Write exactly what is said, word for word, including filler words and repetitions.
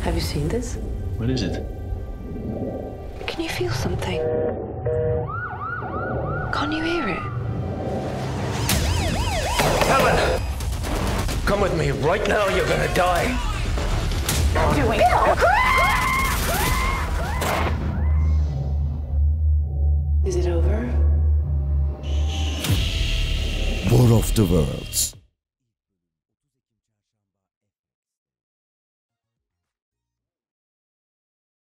Have you seen this? What is it? Can you feel something? Can't you hear it? Helen! Come with me right now, you're gonna die. Doing it. Is it over? War of the Worlds.